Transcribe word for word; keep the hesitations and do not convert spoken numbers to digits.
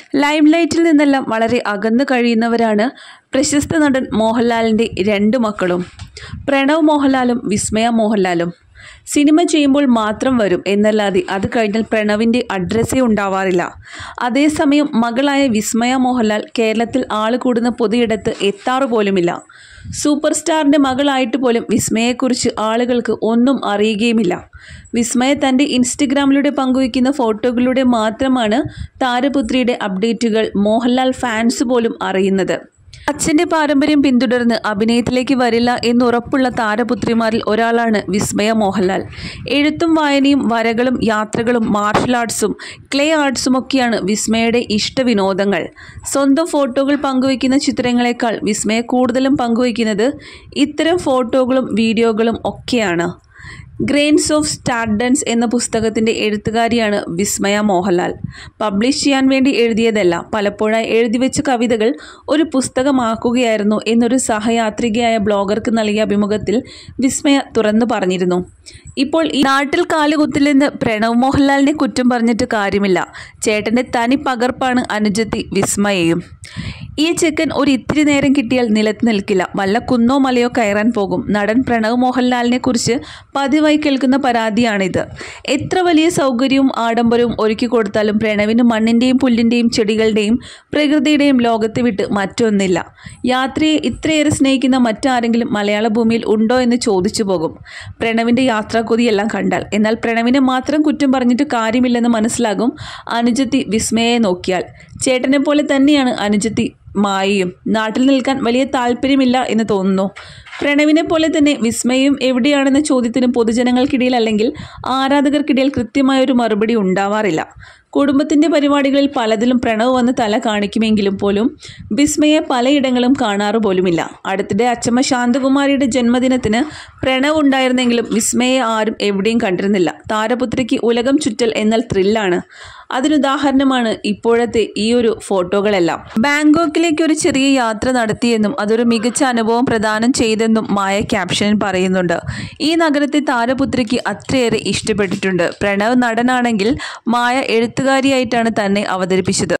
Lime ലൈറ്റിൽ നിന്നെല്ലാം വളരെ അകന്നു കഴിയുന്നവരാണ് പ്രശസ്ത നടൻ മോഹൻലാലിൻ്റെ രണ്ട് മക്കളും, പ്രണവ് മോഹൻലാലും വിസ്മയ മോഹൻലാലും. സിനിമ ചെയ്യുമ്പോൾ മാത്രം വരും എന്നല്ലാതെ അത് കഴിഞ്ഞാൽ പ്രണവിൻ്റെ അഡ്രസ്സേ ഉണ്ടാവാറില്ല. അതേസമയം മകളായ വിസ്മയ മോഹൻലാൽ കേരളത്തിൽ ആൾ കൂടുന്ന പൊതുയിടത്ത് എത്താറു പോലുമില്ല. സൂപ്പർ സ്റ്റാറിൻ്റെ മകളായിട്ട് പോലും വിസ്മയെക്കുറിച്ച് ആളുകൾക്ക് ഒന്നും അറിയുകയുമില്ല. വിസ്മയ തൻ്റെ ഇൻസ്റ്റഗ്രാമിലൂടെ പങ്കുവയ്ക്കുന്ന ഫോട്ടോകളിലൂടെ മാത്രമാണ് താരപുത്രിയുടെ അപ്ഡേറ്റുകൾ മോഹൻലാൽ ഫാൻസ് പോലും അറിയുന്നത്. അച്ഛൻ്റെ പാരമ്പര്യം പിന്തുടർന്ന് അഭിനയത്തിലേക്ക് വരില്ല എന്നുറപ്പുള്ള താരപുത്രിമാരിൽ ഒരാളാണ് വിസ്മയ മോഹൻലാൽ. എഴുത്തും വായനയും വരകളും യാത്രകളും മാർഷൽ ആർട്സും ക്ലേ ആർട്സുമൊക്കെയാണ് വിസ്മയുടെ ഇഷ്ടവിനോദങ്ങൾ. സ്വന്തം ഫോട്ടോകൾ പങ്കുവയ്ക്കുന്ന ചിത്രങ്ങളെക്കാൾ വിസ്മയ കൂടുതലും പങ്കുവയ്ക്കുന്നത് ഇത്തരം ഫോട്ടോകളും വീഡിയോകളും ഒക്കെയാണ്. ഗ്രെയിൻസ് ഓഫ് സ്റ്റാർഡൻസ് എന്ന പുസ്തകത്തിൻ്റെ എഴുത്തുകാരിയാണ് വിസ്മയ മോഹൻലാൽ. പബ്ലിഷ് ചെയ്യാൻ വേണ്ടി എഴുതിയതല്ല, പലപ്പോഴായി എഴുതിവെച്ച കവിതകൾ ഒരു പുസ്തകമാക്കുകയായിരുന്നു എന്നൊരു സഹയാത്രികയായ ബ്ലോഗർക്ക് നൽകിയ അഭിമുഖത്തിൽ വിസ്മയ തുറന്നു പറഞ്ഞിരുന്നു. ഇപ്പോൾ ഈ നാട്ടിൽ കാലുകുത്തില്ലെന്ന് പ്രണവ് മോഹൻലാലിനെ കുറ്റം പറഞ്ഞിട്ട് കാര്യമില്ല. ചേട്ടൻ്റെ തനി പകർപ്പാണ് അനുജത്തി വിസ്മയയും. ഈ ചെക്കൻ ഒരു ഇത്തിരി നേരം കിട്ടിയാൽ നിലത്ത് നിൽക്കില്ല, വല്ല കുന്നോ മലയോ കയറാൻ പോകും. നടൻ പ്രണവ് മോഹൻലാലിനെ കുറിച്ച് പതിവായി കേൾക്കുന്ന പരാതിയാണിത്. എത്ര വലിയ സൗകര്യവും ആഡംബരവും ഒരുക്കി കൊടുത്താലും പ്രണവിന് മണ്ണിൻ്റെയും പുല്ലിൻ്റെയും ചെടികളുടെയും പ്രകൃതിയുടെയും ലോകത്തെ വിട്ട് മറ്റൊന്നില്ല. യാത്രയെ ഇത്രയേറെ സ്നേഹിക്കുന്ന മറ്റാരെങ്കിലും മലയാള ഭൂമിയിൽ ഉണ്ടോ എന്ന് ചോദിച്ചു പോകും പ്രണവിൻ്റെ യാത്രാക്കൊതിയെല്ലാം കണ്ടാൽ. എന്നാൽ പ്രണവിനെ മാത്രം കുറ്റം പറഞ്ഞിട്ട് കാര്യമില്ലെന്ന് മനസ്സിലാകും അനുജത്തി വിസ്മയയെ നോക്കിയാൽ. ചേട്ടനെ പോലെ തന്നെയാണ് അനുജത്തി മായയും. നാട്ടിൽ നിൽക്കാൻ വലിയ താല്പര്യമില്ല എന്ന് തോന്നുന്നു. പ്രണവിനെ പോലെ തന്നെ വിസ്മയും എവിടെയാണെന്ന ചോദ്യത്തിന് പൊതുജനങ്ങൾക്കിടയിൽ അല്ലെങ്കിൽ ആരാധകർക്കിടയിൽ കൃത്യമായൊരു മറുപടി ഉണ്ടാവാറില്ല. കുടുംബത്തിൻ്റെ പരിപാടികളിൽ പലതിലും പ്രണവ് വന്ന് തല കാണിക്കുമെങ്കിലും പോലും വിസ്മയെ പലയിടങ്ങളും കാണാറ് പോലുമില്ല. അടുത്തിടെ അച്ചമ്മ ശാന്തകുമാരിയുടെ ജന്മദിനത്തിന് പ്രണവ് ഉണ്ടായിരുന്നെങ്കിലും വിസ്മയെ ആരും എവിടെയും കണ്ടിരുന്നില്ല. താരപുത്രിക്ക് ഉലകം ചുറ്റൽ എന്നാൽ ത്രില്ലാണ്. അതിനുദാഹരണമാണ് ഇപ്പോഴത്തെ ഈ ഒരു ഫോട്ടോകളെല്ലാം. ബാങ്കോക്കിലേക്ക് ഒരു ചെറിയ യാത്ര നടത്തിയെന്നും അതൊരു മികച്ച അനുഭവം പ്രദാനം ചെയ്തെന്നും മായ ക്യാപ്ഷനിൽ പറയുന്നുണ്ട്. ഈ നഗരത്തെ താരപുത്രിക്ക് അത്രയേറെ ഇഷ്ടപ്പെട്ടിട്ടുണ്ട്. പ്രണവ് നടനാണെങ്കിൽ മായ എഴുത്തുകാരിയായിട്ടാണ് തന്നെ അവതരിപ്പിച്ചത്.